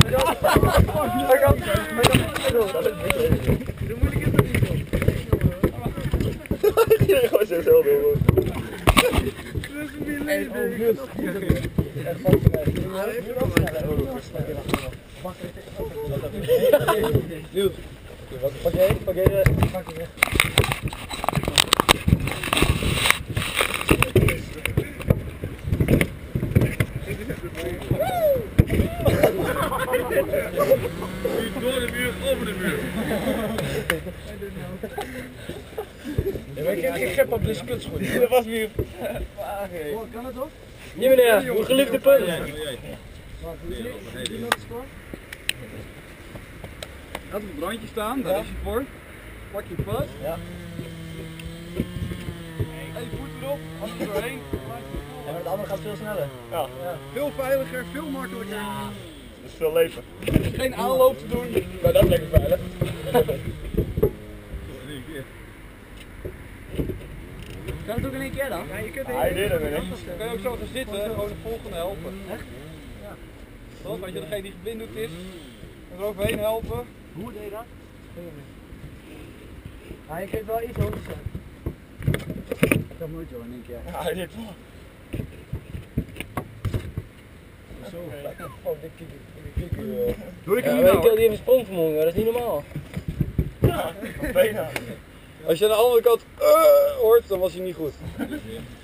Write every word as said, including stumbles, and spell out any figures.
Hij kan, hij kan. Zo moeilijk is het niet. Iedereen gewoon zo zelf doen. Dat is niet leuk. Echt Niels, pak jij, pak jij de... Pak je weg. Door de muur, over de muur. Ik heb op de skutschoen. Dat was weer. Kan het ook? Ja meneer, uw geliefde punt. Laat op het randje staan, daar is je voor. Pak je vast. Ja. Even voet erop, hand er doorheen. Ja, maar het andere gaat veel sneller. Ja. Ja. Veel veiliger, veel makkelijker. Dat is veel leven. Geen aanloop te doen. Maar dat is lekker veilig. Kan het ook in één keer dan? Ja, je kunt Hij deed het weer niet. Dan kan je ook zo gaan zitten en gewoon de volgende helpen. Echt? Ja. Toch? Weet je, degene die geblinddoekt is, kan er overheen helpen. Hoe deed je dat? Ja, je kunt wel iets hoger zetten. Dat kan nooit zo in één keer. Ja, hij deed wel. Zo, oh, dit kikker. Dit kikker. Doe ik Ja, hem maar niet die nou. heeft een sprongvermogen, dat is niet normaal. Ja, bijna. Als je aan de andere kant uh, hoort, dan was hij niet goed.